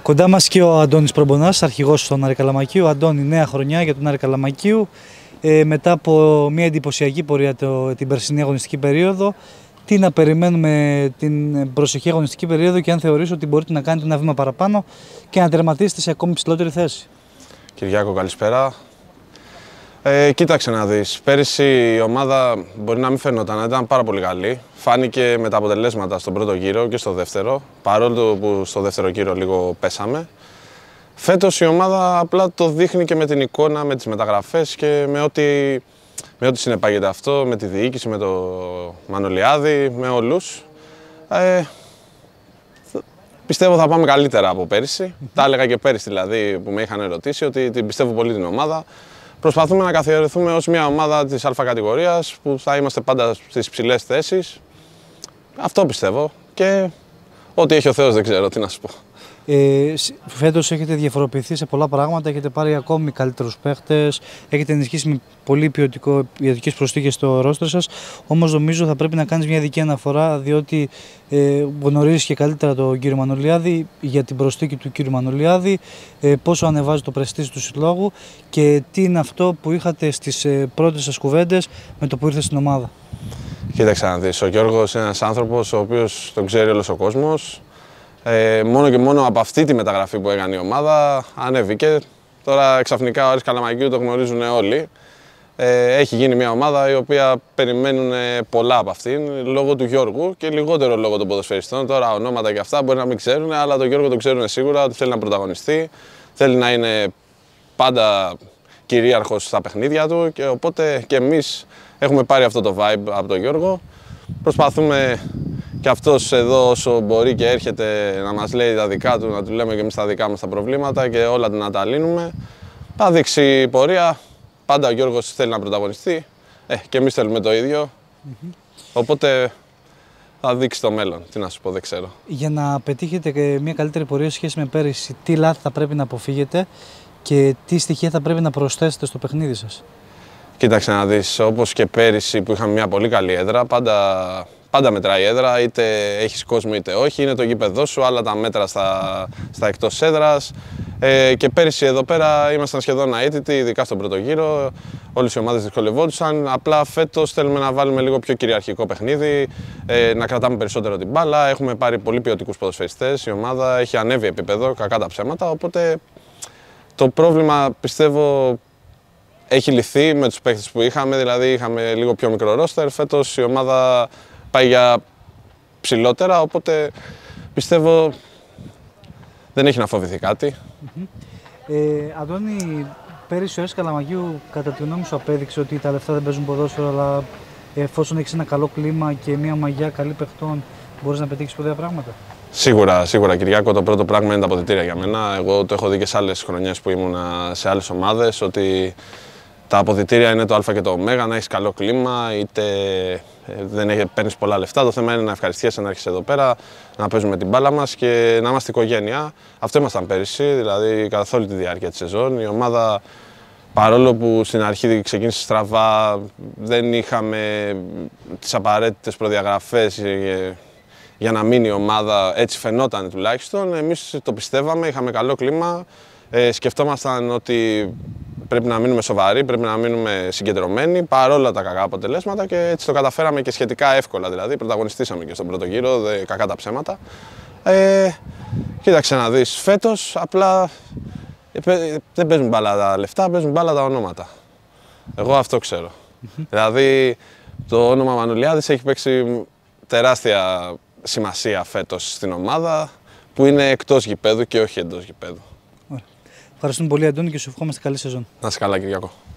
Κοντά μας και ο Αντώνης Προμπονάς, αρχηγός του Άρη Καλαμακίου. Αντώνη, νέα χρονιά για τον Άρη Καλαμακίου. Μετά από μια εντυπωσιακή πορεία την περσινή αγωνιστική περίοδο, τι να περιμένουμε την προσεχή αγωνιστική περίοδο και αν θεωρείς ότι μπορείτε να κάνετε ένα βήμα παραπάνω και να τερματίσετε σε ακόμη ψηλότερη θέση? Κυριάκο, καλησπέρα. Κοίταξε να δεις, πέρυσι η ομάδα μπορεί να μην φαινόταν, ήταν πάρα πολύ καλή. Φάνηκε με τα αποτελέσματα στον πρώτο γύρο και στο δεύτερο, παρόλο που στο δεύτερο γύρο λίγο πέσαμε. Φέτος η ομάδα απλά το δείχνει και με την εικόνα, με τις μεταγραφές και με ό,τι συνεπάγεται αυτό, με τη διοίκηση, με το Μανολιάδη, με όλους. Πιστεύω θα πάμε καλύτερα από πέρυσι. Τα έλεγα και πέρυσι δηλαδή που με είχαν ερωτήσει ότι την πιστεύω πολύ την ομάδα. Προσπαθούμε να καθιερωθούμε ως μια ομάδα της Α κατηγορίας που θα είμαστε πάντα στις ψηλές θέσεις. Αυτό πιστεύω και ό,τι έχει ο Θεός δεν ξέρω τι να σου πω. Φέτος έχετε διαφοροποιηθεί σε πολλά πράγματα, έχετε πάρει ακόμη καλύτερους παίχτες, έχετε ενισχύσει με πολύ ποιοτικές προσθήκες στο ρόστερ σας. Όμως νομίζω θα πρέπει να κάνεις μια ειδική αναφορά, διότι γνωρίζεις και καλύτερα τον κύριο Μανολιάδη, για την προσθήκη του κύριου Μανολιάδη, πόσο ανεβάζει το πρεστίζ του συλλόγου και τι είναι αυτό που είχατε στις πρώτες σας κουβέντες με το που ήρθε στην ομάδα. Κοίταξε να δεις, ο Γιώργος είναι ένας άνθρωπος ο οποίος τον ξέρει όλος ο κόσμος. Μόνο και μόνο από αυτή τη μεταγραφή που έκανε η ομάδα ανέβηκε. Τώρα ξαφνικά ο Άρης Καλαμακίου το γνωρίζουν όλοι. Έχει γίνει μια ομάδα η οποία περιμένουν πολλά από αυτήν λόγω του Γιώργου και λιγότερο λόγω των ποδοσφαιριστών. Τώρα ονόματα και αυτά μπορεί να μην ξέρουν, αλλά τον Γιώργο το ξέρουν σίγουρα ότι θέλει να πρωταγωνιστεί, θέλει να είναι πάντα κυρίαρχος στα παιχνίδια του και οπότε και εμείς έχουμε πάρει αυτό το vibe από τον Γιώργο. Προσπαθούμε και αυτός εδώ όσο μπορεί και έρχεται να μας λέει τα δικά του, να του λέμε και εμείς τα δικά μας τα προβλήματα και όλα να τα λύνουμε. Θα δείξει η πορεία. Πάντα ο Γιώργος θέλει να πρωταγωνιστεί και εμείς θέλουμε το ίδιο. Οπότε θα δείξει το μέλλον. Τι να σου πω, δεν ξέρω. Για να πετύχετε και μια καλύτερη πορεία σε σχέση με πέρυσι, τι λάθη θα πρέπει να αποφύγετε και τι στοιχεία θα πρέπει να προσθέσετε στο παιχνίδι σας? Κοίταξε να δεις, όπως και πέρυσι που είχαμε μια πολύ καλή έδρα, πάντα μετράει η έδρα, είτε έχεις κόσμο είτε όχι, είναι το γήπεδό σου, άλλα τα μέτρα στα εκτός έδρας. Και πέρυσι εδώ πέρα ήμασταν σχεδόν αίτητοι, ειδικά στον πρώτο γύρο, όλες οι ομάδες δυσκολευόντουσαν. Απλά φέτος θέλουμε να βάλουμε λίγο πιο κυριαρχικό παιχνίδι, να κρατάμε περισσότερο την μπάλα. Έχουμε πάρει πολύ ποιοτικούς ποδοσφαιριστές, η ομάδα έχει ανέβει επίπεδο, κακά τα ψέματα, οπότε το πρόβλημα πιστεύω έχει λυθεί με τους παίκτες που είχαμε, δηλαδή είχαμε λίγο πιο μικρό ρόστερ. Φέτος η ομάδα πάει για ψηλότερα, οπότε πιστεύω δεν έχει να φοβηθεί κάτι. Αντώνη, πέρυσι ο Άρης Καλαμακίου κατά τη γνώμη σου απέδειξε ότι τα λεφτά δεν παίζουν ποδόσφαιρο, αλλά εφόσον έχεις ένα καλό κλίμα και μια μαγιά καλή παιχτών, μπορείς να πετύχεις σπουδαία πράγματα? Σίγουρα Κυριάκο, το πρώτο πράγμα είναι τα αποδυτήρια για μένα. Εγώ το έχω δει και σε άλλες χρονιές που ήμουν σε άλλες ομάδες, ότι τα αποδυτήρια είναι το α και το ω, να έχεις καλό κλίμα, είτε δεν παίρνεις πολλά λεφτά. Το θέμα είναι να ευχαριστιέσαι να έρχεσαι εδώ πέρα, να παίζουμε την μπάλα μας και να είμαστε οικογένεια. Αυτό ήμασταν πέρυσι, δηλαδή καθ' όλη τη διάρκεια της σεζόν. Η ομάδα, παρόλο που στην αρχή ξεκίνησε στραβά, δεν είχαμε τις απαραίτητες προδιαγραφές για να μείνει η ομάδα, έτσι φαινόταν τουλάχιστον. Εμείς το πιστεύαμε, είχαμε καλό κλίμα, σκεφτόμασταν ότι πρέπει να μείνουμε σοβαροί, πρέπει να μείνουμε συγκεντρωμένοι παρόλα τα κακά αποτελέσματα και έτσι το καταφέραμε και σχετικά εύκολα. Δηλαδή, πρωταγωνιστήσαμε και στον πρώτο γύρο, κακά τα ψέματα. Κοίταξε να δεις, φέτος απλά δεν παίζουν μπάλα τα λεφτά, παίζουν μπάλα τα ονόματα. Εγώ αυτό ξέρω. Δηλαδή, το όνομα Μανολιάδης έχει παίξει τεράστια σημασία φέτος στην ομάδα που είναι εκτός γηπέδου και όχι εντός γηπέδου. Ευχαριστούμε πολύ, Αντώνη, και σου ευχόμαστε καλή σεζόν. Να είσαι καλά, Κυριακό.